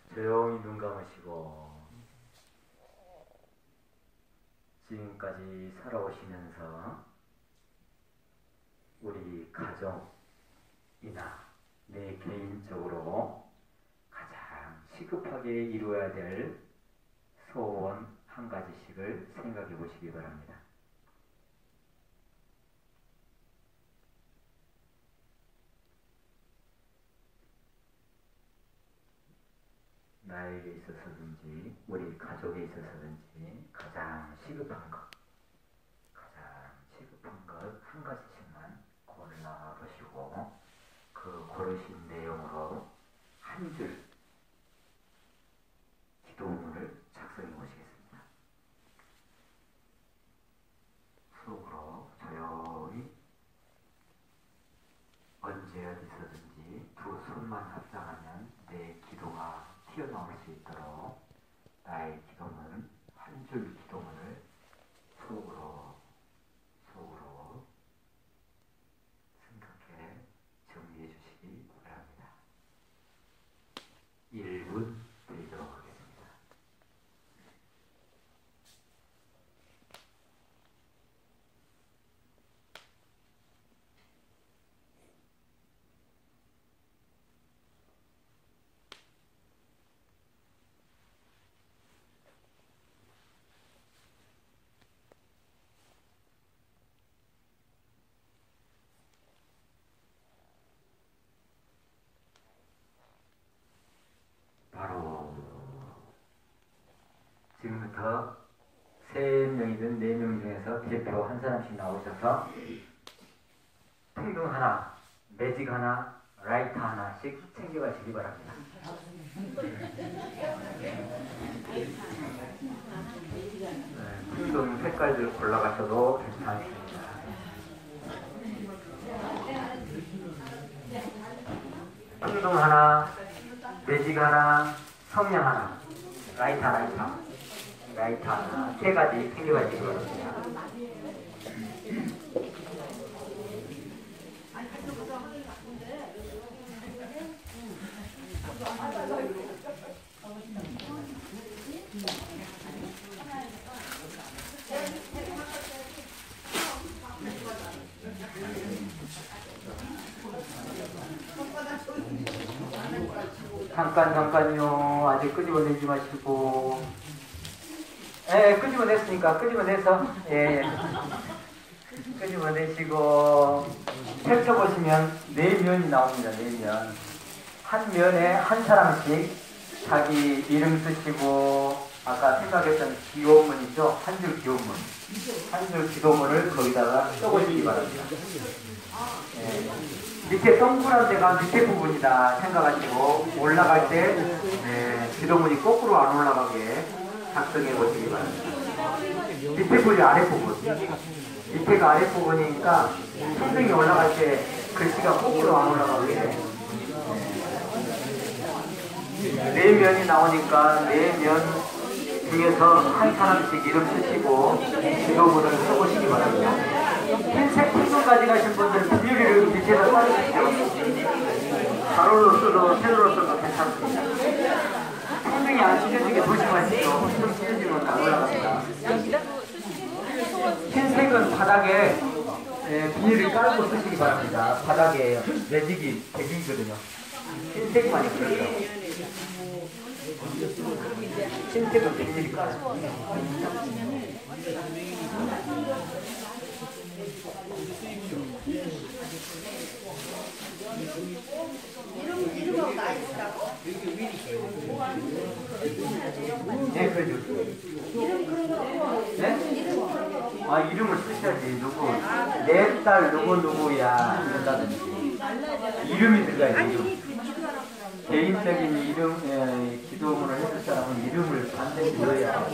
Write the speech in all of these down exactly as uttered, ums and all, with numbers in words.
조용히 눈 감으시고 지금까지 살아오시면서 우리 가정이나 내 개인적으로 가장 시급하게 이루어야 될 소원 한 가지씩을 생각해 보시기 바랍니다. 나에게 있어서든지 우리 가족에 있어서든지 가장 시급한 것, 가장 시급한 것 한 가지씩만 골라보시고 그 고르신 내용으로 한 줄 기도문을 작성해 보시겠습니다. 속으로 조용히 언제 어디서든지 두 손만 합장하면 내 기도가 튀어나올 수 있도록 나의 기도문, 한 줄 기도문을 속으로 속으로 생각해 정리해 주시기 바랍니다. 일 분 드리도록 하겠습니다. 바로 지금부터 세 명이든 네 명 중에서 대표 한 사람씩 나오셔서 풍등 하나, 매직 하나, 라이터 하나씩 챙겨가시기 바랍니다. 네, 풍등 색깔들 골라가셔도 괜찮습니다. 풍등 하나, 매직 하나, 성냥 하나, 라이터 라이터, 라이터 하나, 세 가지 챙겨가시기 바랍니다. 잠깐 잠깐요. 아직 끄집어내지 마시고. 예, 끄집어냈으니까 끄집어내서 예, 끄집어내시고 펼쳐보시면 네 면이 나옵니다. 네 면. 한 면에 한 사람씩 자기 이름 쓰시고 아까 생각했던 기도문 있죠? 한 줄 기도문. 한 줄 기도문을 거기다가 써보시기 바랍니다. 예. 밑에 동그란 데가 밑에 부분이다 생각하시고 올라갈 때 네, 기도문이 거꾸로 안 올라가게 작성해 보시기 바랍니다. 밑에 부분이 아래 부분, 밑에가 아래 부분이니까 손등이 올라갈 때 글씨가 거꾸로 안 올라가게 네, 네 면이 나오니까 네 면 중에서 한 사람씩 이름 쓰시고 기도문을 써보시기 바랍니다. 흰색 풍선까지 가신 분들은 비닐을 밑에다 쌓으십시오. 가로로 써도 세로로 써도 괜찮습니다. 풍등이 안 찢어지게 조심하시죠. 풍등 찢어지면 안 올라갑니다. 흰색은 바닥에 예, 비닐을 깔고 쓰시기 바랍니다. 바닥에 매직이 백이거든요. 흰색만이 그렇죠. 흰색은 비닐이 깔고 이름, 이름하고 나이 있다고? 네, 그죠. 이름 그런 거 네? 이름 그런 거 아, 이름을 쓰셔야지. 누구, 내 딸 누구 누구야 이런다든지 이름이 들어가야지. 개인적인 이름, 예, 기도문을 해줄 사람은 이름을 반드시 넣어야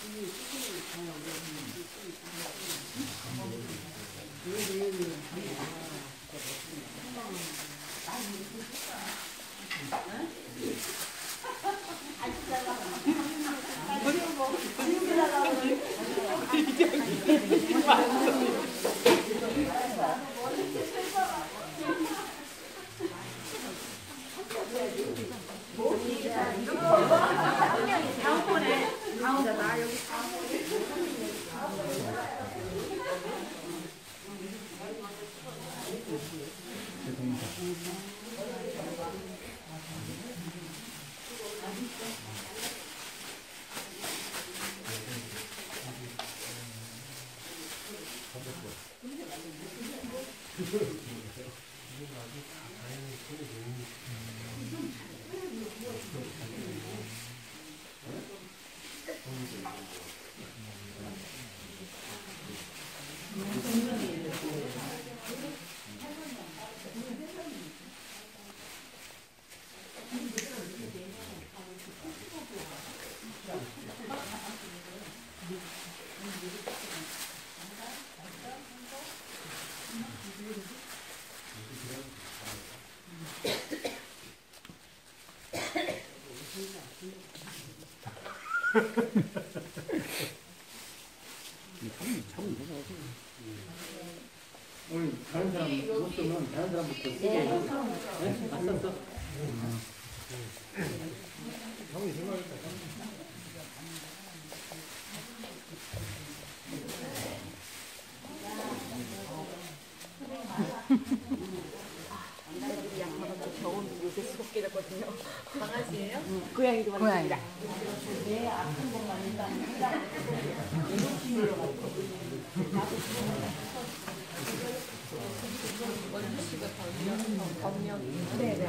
오늘 다른 사람 못 쓰면 다른 사람부터 쓰게 해. 네? 맞았어? 형이 생각했다. 강아지예요? 고양이도 고양이다. 내 아픈 것만 일단 원주 씨가 변명, 변명이. 네네.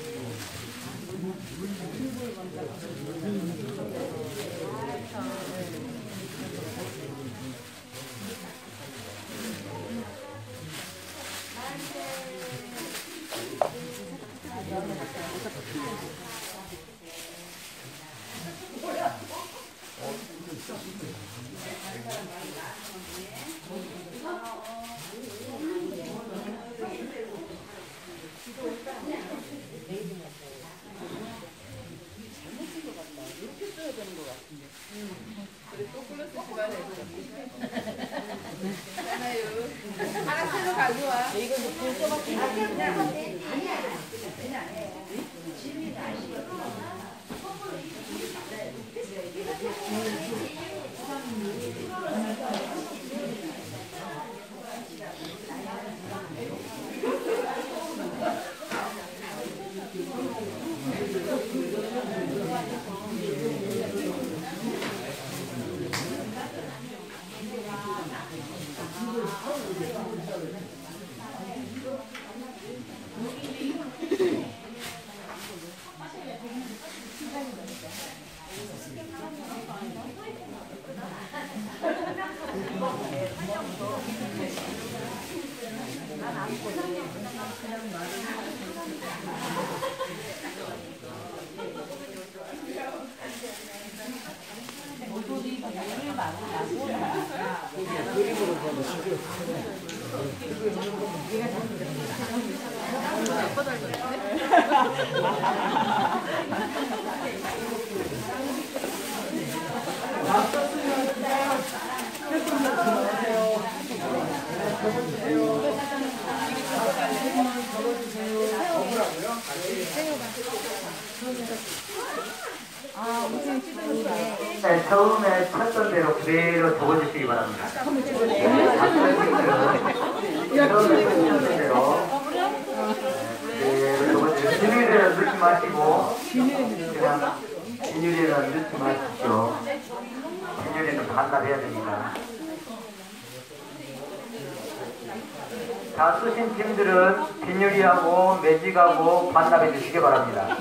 하나씩 가져와. 이거 불쏘밖에 네, 처음에 쳤던 대로 그대로 적어주시기 바랍니다. 처음에 쳤던 대로 그대로 적어주시고 비닐에는 넣지 마시고 그냥 비닐에는 넣지 마십시오. 비닐에는 반납해야 되니까. 다 쓰신 팀들은 비닐이하고 매직하고 반납해 주시기 바랍니다.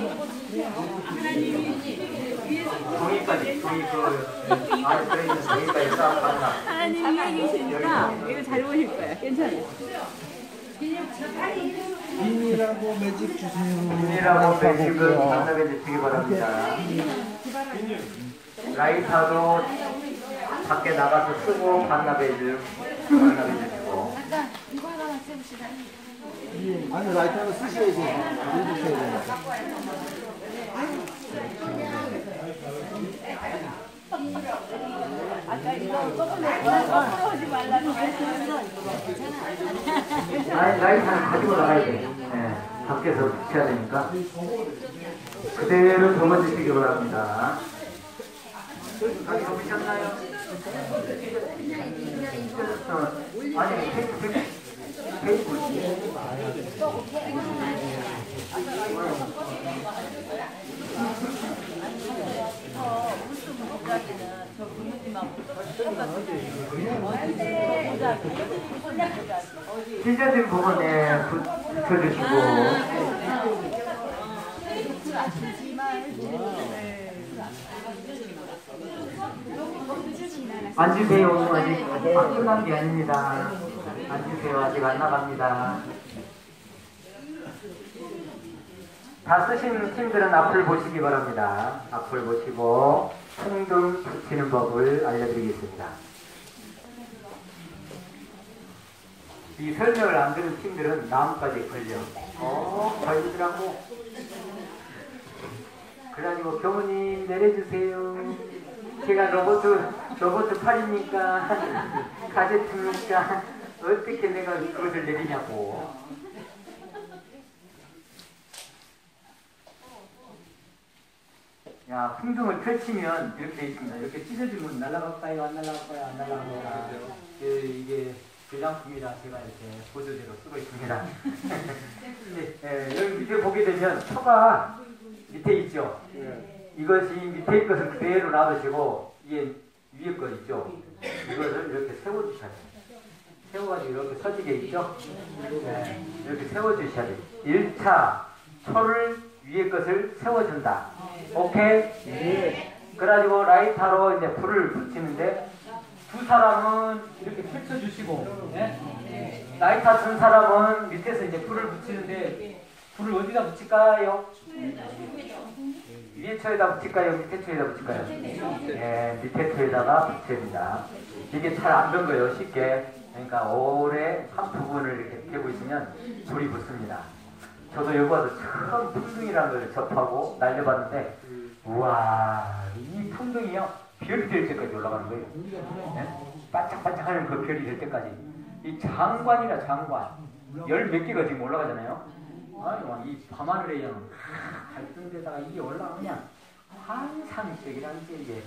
종이까지, 종이 그 안에 들어있는 종이까지 싹 반납. 하나님 위에 계시니까 이거 잘 보실 거예요. 괜찮아요. 빨리 비닐하고 매직 주세요. 비닐하고 매직은 반납해 주시기 바랍니다. 라이터도 밖에 나가서 쓰고 반납해 주 반납해 주시고. 이거 하나 써봅시다. 아니 라이터는 쓰셔야지. 일 주셔야 되니까. 아까 이거 거꾸로 거꾸로 말라고 했었어. 라이, 라이터는 가지고 나가야 돼. 네, 밖에서 붙여야 되니까. 그대로 접어주시기 바랍니다. 가기 접으셨나요? 어, 아니, 테이프, 테이프, 테이프. 찢어진 부분에 붙여주시고. 앉으세요. 아직 안 끝난 게 아닙니다. 앉으세요. 아직 안 나갑니다. 다 쓰신 팀들은 앞을 보시기 바랍니다. 앞을 보시고 풍등 붙이는 법을 알려드리겠습니다. 이 설명을 안 들은 팀들은 나뭇가지에 걸려. 어, 걸리더라고. 그래가지고 교무님 내려주세요. 제가 로봇, 로봇 팔입니까? 가제트입니까? 어떻게 내가 그것을 내리냐고. 야, 풍등을 펼치면 이렇게 있습니다. 이렇게 찢어지면 날아갈까요? 안 날아갈까요? 안 날아갈까요? 그, 이게 불량품이라 제가 이렇게 보조제로 쓰고 있습니다. 네, 예, 여기 밑에 보게 되면 표가 밑에 있죠? 이것이 밑에 것을 그대로 놔두시고 이게 위에 거 있죠? 이것을 이렇게 세워주셔야 돼요. 세워가지고 이렇게 서지게 있죠? 네, 이렇게 세워주셔야 돼요. 일 차 초를 위에 것을 세워준다. 오케이? 네. 그래가지고 라이터로 이제 불을 붙이는데 두 사람은 이렇게 펼쳐주시고, 네? 라이터 든 사람은 밑에서 이제 불을 붙이는데 불을 어디다 붙일까요? 위에 초에다 붙일까요? 밑에 초에다 붙일까요? 네, 밑에 초에다가 붙여야 됩니다. 이게 잘 안 된 거예요, 쉽게. 그러니까 오래 한 부분을 이렇게 펴고 있으면 불이 붙습니다. 저도 여기 와서 처음 풍등이라는 걸 접하고 날려봤는데, 우와, 이 풍등이요, 별이 될 때까지 올라가는 거예요. 네? 반짝반짝하는 그 별이 될 때까지. 이 장관이라 장관. 열 몇 개가 지금 올라가잖아요. 아니, 이 밤하늘에 그냥 밝은 데다가 이게 올라가면 환상적이라는 게 이게.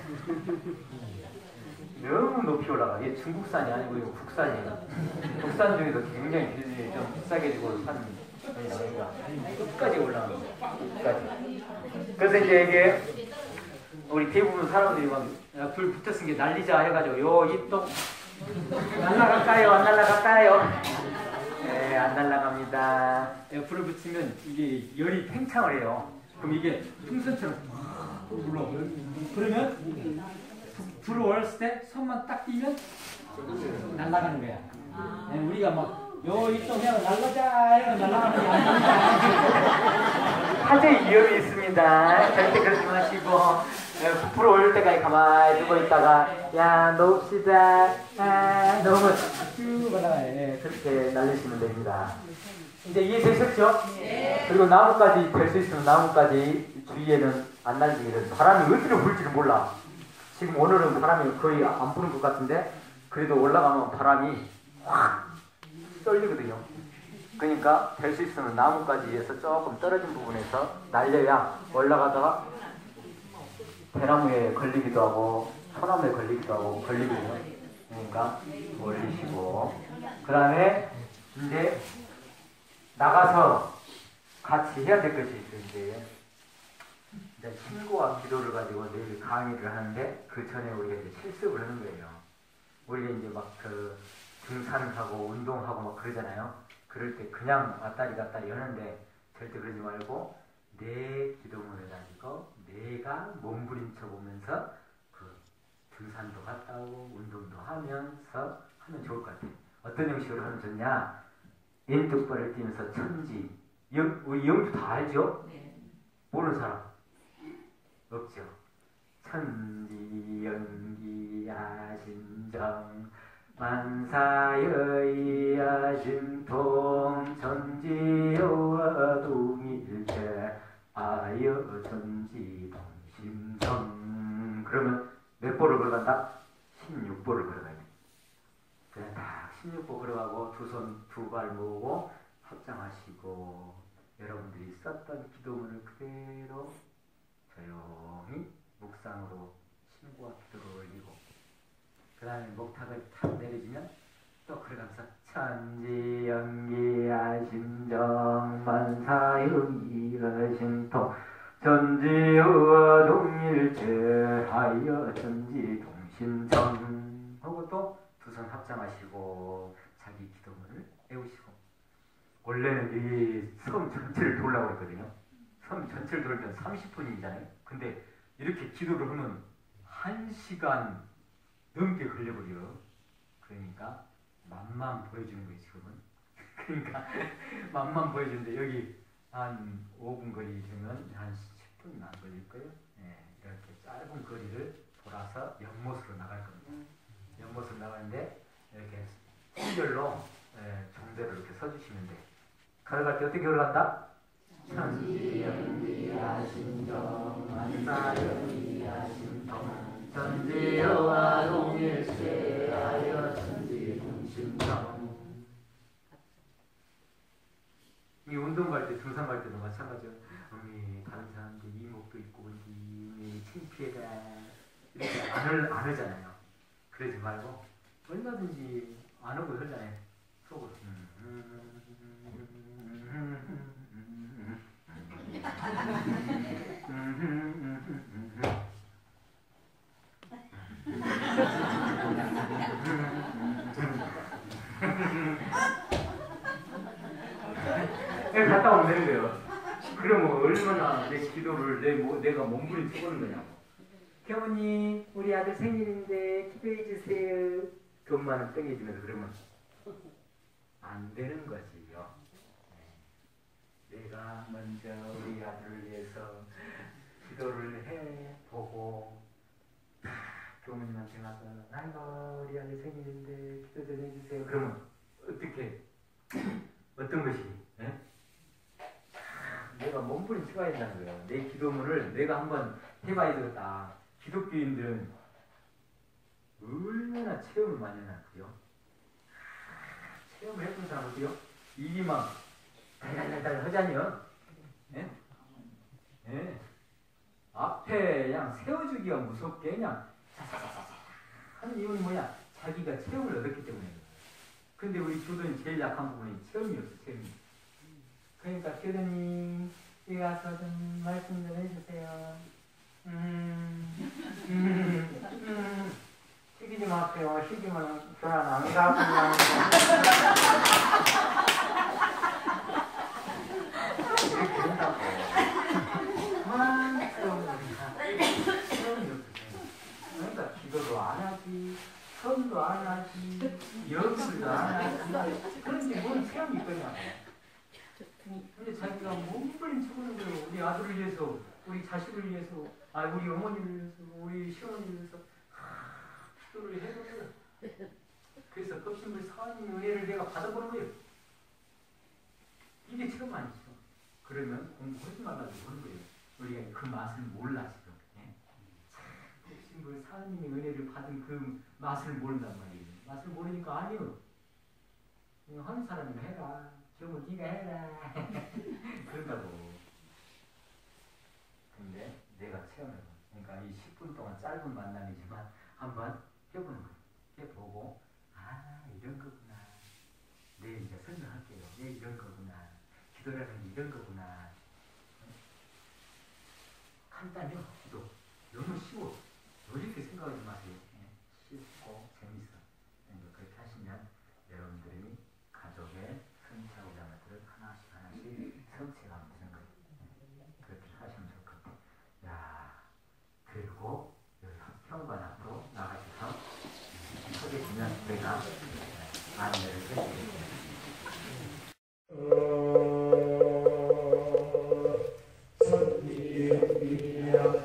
너무 높이 올라가. 이게 중국산이 아니고 이거 국산이에요. 국산 중에도 굉장히 좀 비싸게 주고 사는 거니까 끝까지 올라가는 거예요. 끝까지. 그래서 이제 이게 우리 대부분 사람들이 막 불 붙였은 게 날리자 해가지고 요 입도 날라갈까요? 안 날라갈까요? 네, 안 날라갑니다. 불을 붙이면 이게 열이 팽창을 해요. 그럼 이게 풍선처럼 올라가요. 그러면 불을 올렸을 때 손만 딱 띄면 날아가는 거야. 네, 우리가 막 요 입도 그냥 날라자 이러면 날아가는 게 아닙니다. 화재 위험이 있습니다. 절대 그러지 마시고 불을 올릴 때까지 가만히 두고 있다가 야 놓읍시다. 아, 놓으면 쭉 올라가요. 네, 그렇게 날리시면 됩니다. 이제 이해되셨죠? 네. 그리고 나무까지 될 수 있으면 나무까지 주위에는 안 날리게 돼서 바람이 어디로 불지를 몰라. 지금 오늘은 바람이 거의 안 부는 것 같은데 그래도 올라가면 바람이 확 쏠리거든요. 그러니까 될 수 있으면 나무까지에서 조금 떨어진 부분에서 날려야 올라가다가 대나무에 걸리기도 하고 소나무에 걸리기도 하고 걸리거든요. 그러니까 올리시고 그 다음에 이제 나가서 같이 해야 될 것이 있어요. 이제 이제 신고와 기도를 가지고 내일 강의를 하는데 그 전에 우리가 이제 실습을 하는 거예요. 우리가 이제 막 그 등산하고 운동하고 막 그러잖아요. 그럴 때 그냥 왔다리 갔다리 하는데 절대 그러지 말고 내 기도문을 가지고 내가 몸부림쳐 보면서 그 등산도 갔다 오고 운동도 하면서 하면 좋을 것 같아요. 어떤 형식으로 하면 좋냐? 인뚝벌을 띄면서 천지, 영, 우리 영주 다 알죠? 모르는 사람 없죠. 천지 연기하신정 만사여의하심통 천지여와 동일체 아여 천지동심성. 그러면 몇 보를 걸어간다? 십육 보를 걸어가야 돼. 그냥 딱 십육 보 걸어가고 두 손 두 발 모으고 합장하시고 여러분들이 썼던 기도문을 그대로 조용히 묵상으로 심구와 기도를 올리고 그 다음에 목탁을 탁 내려주면 또 그러면서 천지연기하심정 만사여기하심통 천지와 동일체하여 천지동심성 하고 또 두 손 합장하시고 자기 기도문을 외우시고 원래는 이 섬 전체를 돌라고 했거든요. 섬 전체를 돌면 삼십 분이잖아요. 근데 이렇게 기도를 하면 한 시간 넘게 걸려버려. 그러니까 맛만 보여주는 거예요 지금은. 그러니까 맛만 보여주는데 여기 한 오 분 거리 되면 한 십 분은 안 걸릴 거예요. 예, 이렇게 짧은 거리를 돌아서 연못으로 나갈 겁니다. 연못으로 나가는데 이렇게 팀별로 예, 정대로 이렇게 서주시면 돼. 걸어갈 때 어떻게 걸어간다? 천지연기하심정 만사연기하심정 천지여와 동일체하여 천지동심정. 이 운동 갈 때, 등산 갈 때도 마찬가지예요. 어미 다른 사람들 이목도 있고 어미 창피해라 이렇게 안, 을, 안 하잖아요. 그러지 말고 얼마든지 안 하고 하잖아요. 속으로 갔다 오면 되는 거예요. 그러면 얼마나 내 기도를 내, 뭐, 내가 몸부림 쳐보는 거냐고. 경훈이 우리 아들 생일인데 기도해 주세요. 그것만은 땡겨주면서 그러면 안 되는 거지요. 네. 내가 먼저 우리 아들을 위해서 기도를 해보고 교무님한테 가서 아이고 우리 아들 생일인데 기도 좀 해주세요. 그러면 어떻게 어떤 것이 네? 내가 몸부림 쳐야 된다는 거예요. 내 기도문을 내가 한번 해봐야 되겠다. 기독교인들은 얼마나 체험을 많이 하나요? 체험을 해본 사람 어때요? 입이 막 달달달달 하잖아요. 예? 예. 앞에 그냥 세워주기가 무섭게 그냥 사사사사 하는 이유는 뭐야? 자기가 체험을 얻었기 때문에. 근데 우리 교도는 제일 약한 부분이 체험이 없어, 체험이. 그러니까 교도님 여기 와서 좀 말씀 좀 해주세요. 음, 음, 음. 시키지 마세요. 시키면 저는 안 가고요. 이렇게 된다고. 그만큼 우리가 체험이 없어요. 그러니까 기도도 안 하지, 섬도 안 하지, 연습도 안 하지. 그런데 뭔 체험이 있거냐. 근데 자기가 몸부림 쳐보는 거예요. 우리 아들을 위해서, 우리 자식을 위해서, 아 우리 어머니를 위해서, 우리 시어머니를 위해서 하, 기도를 해보고요. 그래서 급심을 사하는 은혜를 내가 받아보는 거예요. 이게 체험 아니죠. 그러면 공부하지 말라고 하는 거예요. 우리가 그 맛을 몰라 지금. 예? 급심을 사하님의 은혜를 받은 그 맛을 모른단 말이에요. 맛을 모르니까 아니요. 하는 사람이 해라. 그러면 네가 해라. 그런다고. 근데 내가 체험해봐. 그러니까 이 십 분 동안 짧은 만남이지만 한번 해보는 거예요. 해보고 아 이런 거구나. 내일 이제 설명할게요. 내일 이런 거구나. 기도라는 게 이런 거구나. 간단해요. 기도. 너무 쉬워. 어렵게 생각하지 마세요. 쉽고 재밌어. 그렇게 하시면 여러분들이 가족의 성취하고자 하는 것들을 하나씩 하나씩 성취가 되는 거예요. 그렇게 하시면 좋을 것 같아요. 야, 그리고 현관 앞으로 나가셔서 서게 되면 제가 안내를 해드리겠습니다.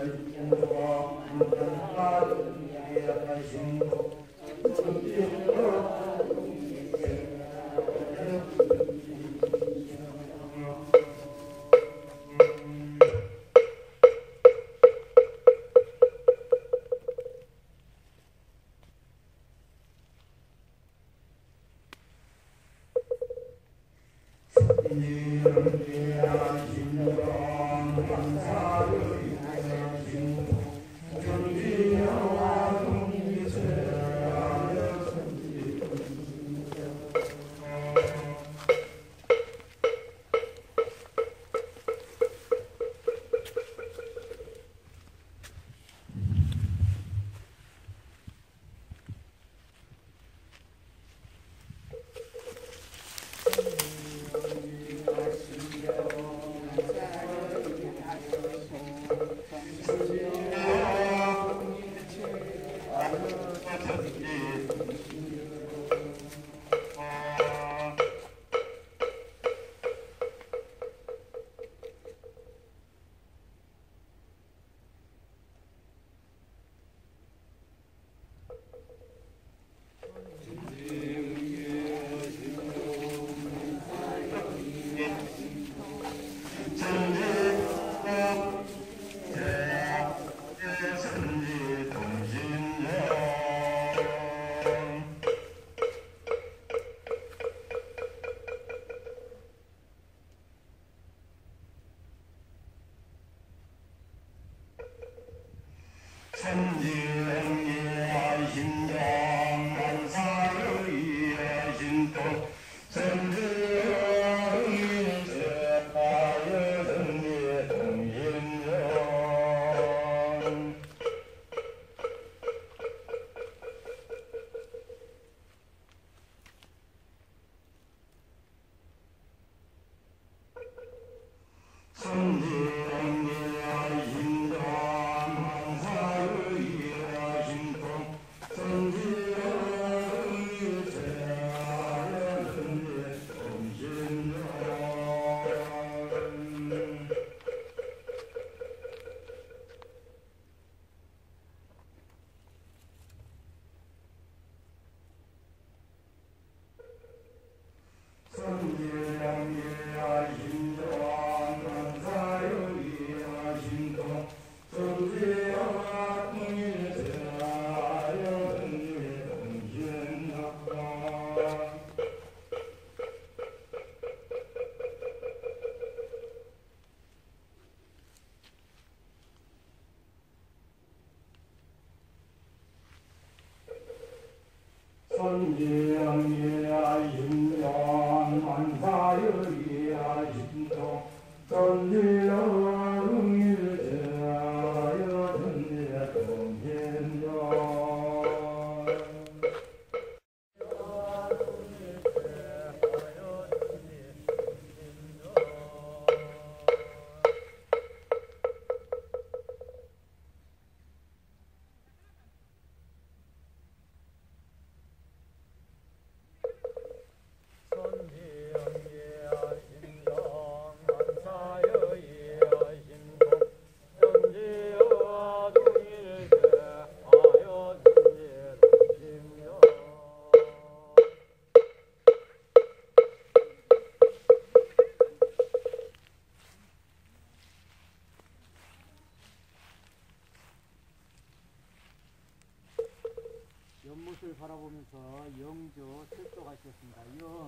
연못을 바라보면서 영조 철도가시겠습니다.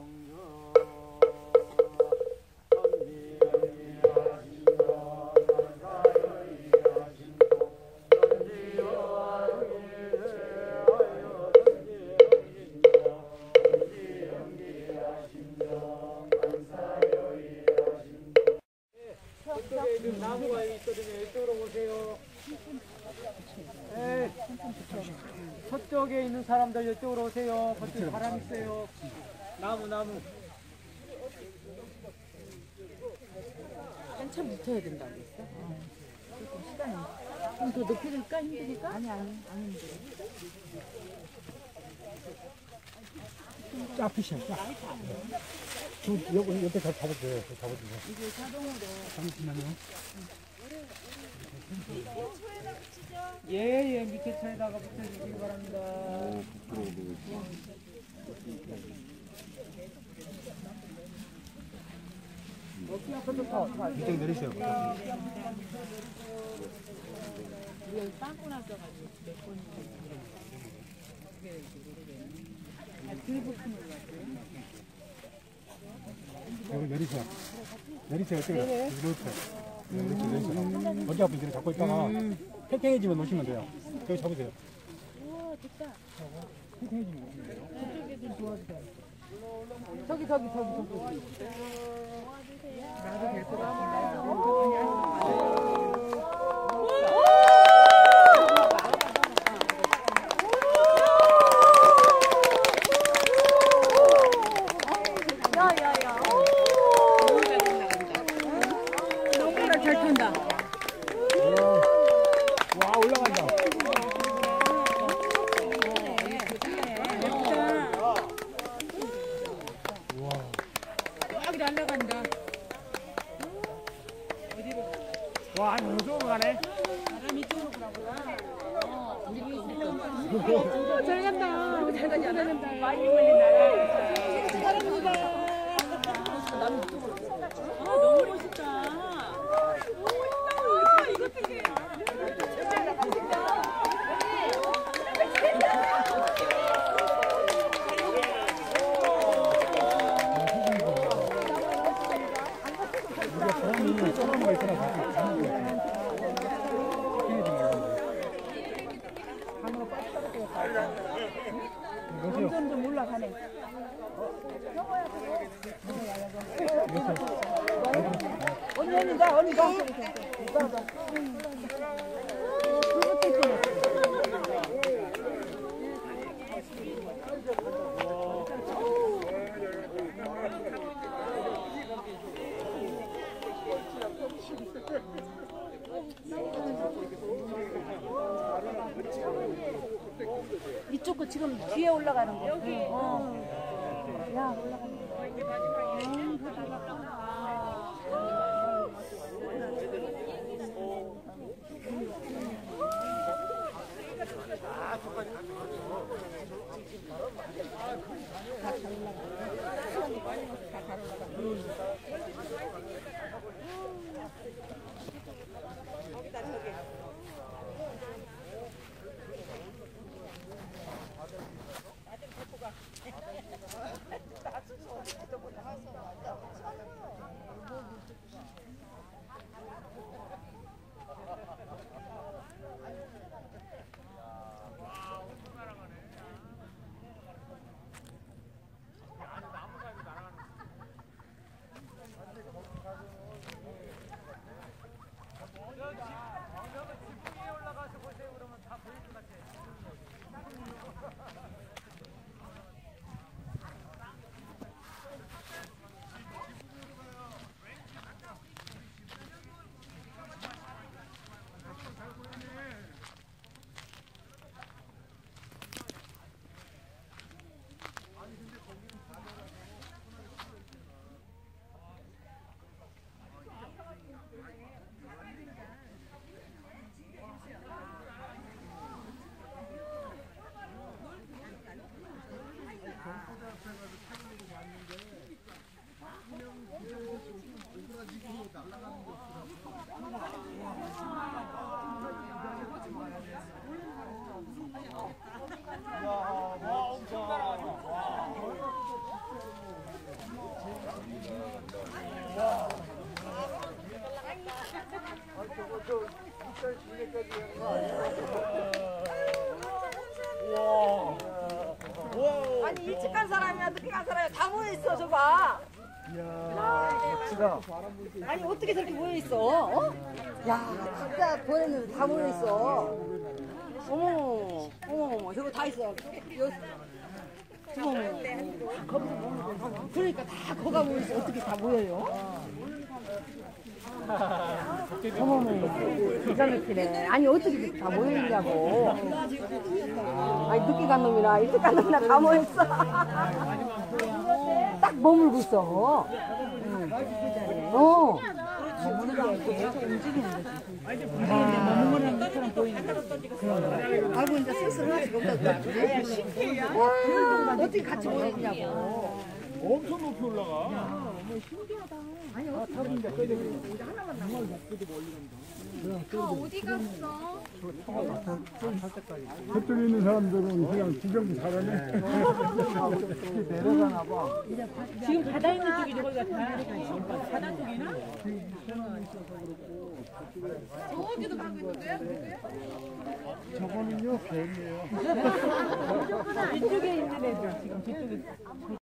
영조 저쪽에 지금 나무가 있거든요. 이쪽으로 오세요. 네. 서쪽에 있는 사람들 이쪽으로 오세요. 거기 바람 있어요. 나무 나무. 한참 붙어야 된다고 했어? 어. 조금 시간이. 좀 더 높이 들까? 힘드니까? 아니, 아니, 안 힘들어. 짜피셔. 저, 여기, 옆에 잘 잡아줘요. 잡아주세요. 이게 자동으로. 잠시만요. 예예 밑에 차에다가 붙여주시기 바랍니다. 이쪽 내리세요. 여기 빵꾸 났어가지고 몇 번이 여기 내리세요. 내리세요. 어떻게 이렇게. 네, 이렇게 내리세요. 어디 앞에 이렇게 잡고 있다가 팽팽해지면 놓으시면 돼요. 여기 잡으세요. 우와 됐다. 팽팽해지면 놓으시면 돼요. 저기 저기 저기 저기. 나도 될 것 같은데. 야야야. 너무나 잘 탄다. 와, 올라간다. 여기 날라간다. 와 너무 좋은 거 가네. 사람이 이쪽으로 가보다. 잘 간다. 잘 가지 않아? 많이 멀리 날아. 잘합니다. 남 이쪽으로. 아 너무 멋있다. 너무 멋있다. 이거 되게. 사람이 썰어놓은 거 있잖아. 점점 올라가네. 언니 언니다 언니다. 이쪽 거 지금 뒤에 올라가는 거. 여기. 어. 야 올라가는 거. 아니 일찍 간 사람이야 늦게 간 사람이야 다 모여있어 저봐. 아니 어떻게 저렇게 모여있어? 어? 야 진짜 보냈는데 다 모여있어. 어머 어머 저거 다 있어. 여, 어머 그러니까 다 거가 모여있어. 어떻게 다 모여요? 어머머 기가 막히네. 아니 어떻게 다 모여있냐고. 아니 늦게 간 놈이나 일찍 간 놈이나 다 모였어. 딱 머물고 있어. 응. 어. 머무는 게 아니고 계속 움직이는 거지. 움직이는데 머무는 것처럼 보이는 거지. 아이고 이제 슬슬 하나씩 없다. 와 어떻게 같이 보이냐고. 엄청 높이 올라가. 저쪽에 있는 사람들은 그냥 구경 잘하네. 내려가나 봐. 지금 바다 있는 쪽이죠, 거기가 다. 바다 쪽이나? 저거는요, 뱀이에요. 이쪽에 있는 애들, 지금 뒤쪽에.